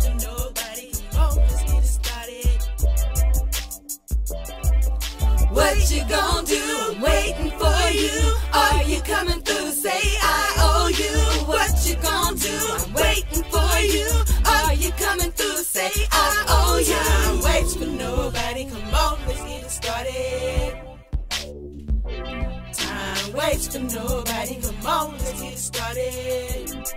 for nobody. Come on, let's get it started. What you gonna do? I'm waiting for you. Are you coming through? Say I.O.U. What you gonna do? I'm waiting for you. Are you coming through? Say I.O.U. I'm waiting for nobody. Come on, let's get it started. Time waits for nobody. Come on, let's get it started.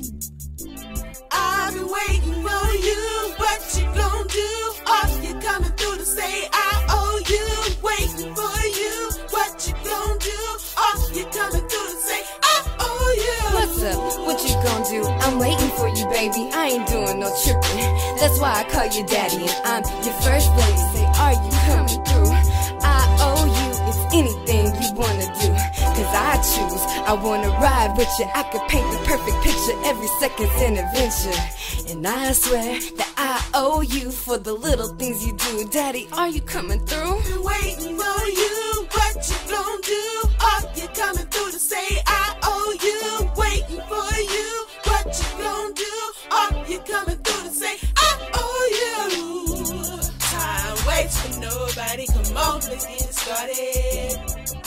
I've been waiting for you. What you gonna do? Are you coming through to say I.O.U? Waiting for you. What you gonna do? Are you coming through to say I.O.U? What's up? What you gonna do? I'm waiting for you, baby. I ain't doing no tripping. That's why I call you daddy, and I'm your first lady. Say, are you coming through? I.O.U. It's anything you wanna do, 'cause I choose. I wanna ride with you. I could paint the perfect picture. Every second's an adventure. And I swear that I owe you for the little things you do. Daddy, are you coming through? Been waiting for you. What you gonna do? Are you coming through to say I.O.U? Waiting for you. What you gonna do? Are you coming through to say I.O.U? Time waits for nobody. Come on, let's get it started.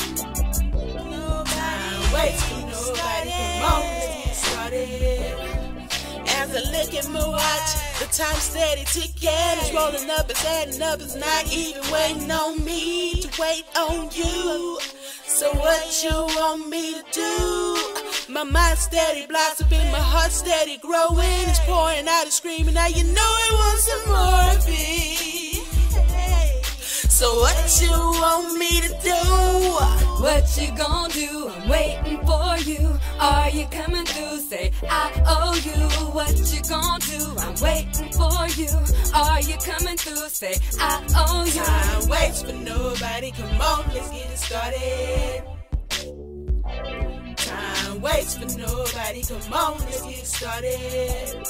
Time waits for nobody. Come on, let's get it started. As I look at my watch, the time's steady ticking. It's rolling up, it's adding up, it's not even waiting on me to wait on you. So what you want me to do? My mind's steady blossoming, my heart steady growing. It's pouring out and screaming, now you know it wants some more of it. So what you want me to do? What you gonna do? I'm waiting for you. Are you coming through? Say I.O.U. What you gonna do? I'm waiting for you. Are you coming through? Say I.O.U. Time waits for nobody. Come on, let's get it started. Time waits for nobody. Come on, let's get it started.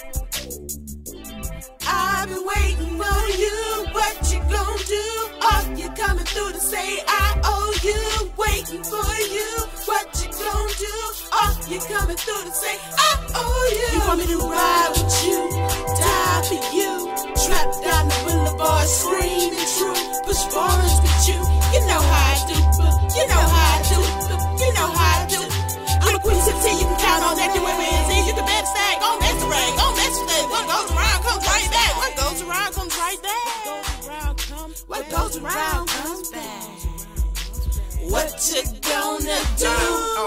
I've been waiting for you. What you gonna do? Are you coming through to say I.O.U? Waiting for you. What you gonna do? Are you coming through to say I.O.U? You want me to ride with you, die for you, trapped down the boulevard, screaming true, push forwards with you. You know how I do, you know how I do, you know how I do. I'm a queen city, you can count on that. You ain't busy, you can better stay. Gon' mess the rain, gon' mess the day. What goes around comes right back. What goes around comes right back. What goes around comes back. What you gonna do?